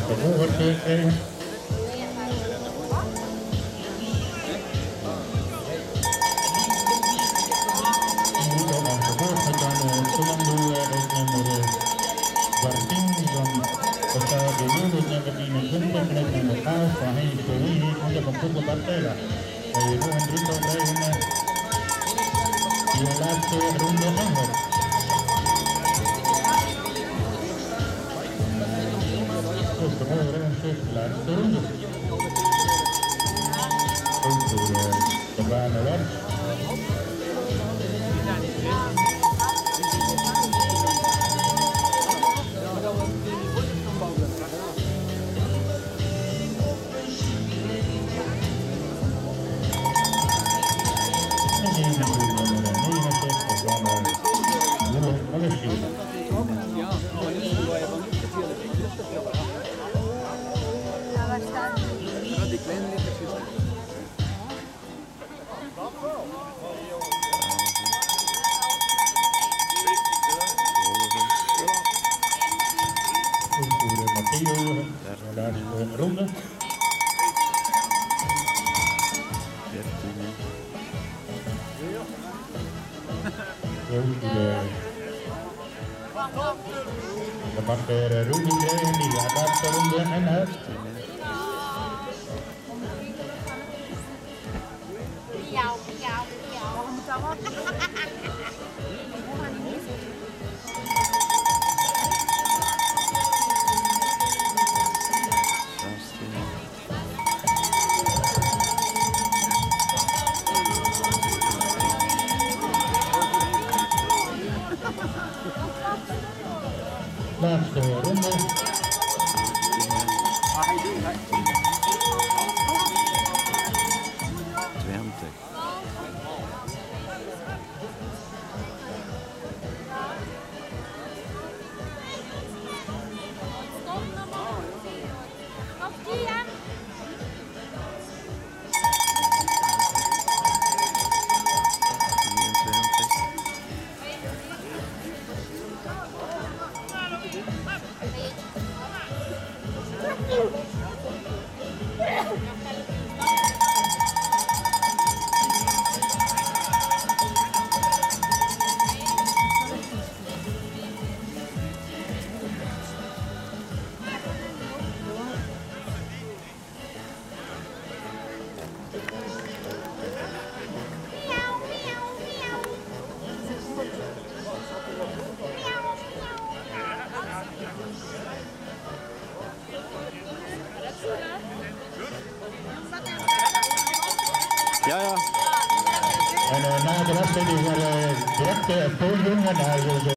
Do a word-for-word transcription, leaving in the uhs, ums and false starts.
gehoord gekregen. En gevolgd met dan Solando uit nummer dertien, dan bestaat de Wilde nummer eenentwintig met nummer elf van Heinz Colini en van Poppel Bartella. Bij nog een drietal krijgen die de laatste ronde inhoudt. Dus de mooie renners de laatste ronde. Ook voor de baan weg. Ronde. Dan mag er Rudy krijgen die de laatste ronde en uit. Miauw, miauw, miauw. Waarom moet dat wat? Laatste ronde. twintig. Ja, ja. En uh, na de wedstrijd is er uh, direct uh, het podium en hij wil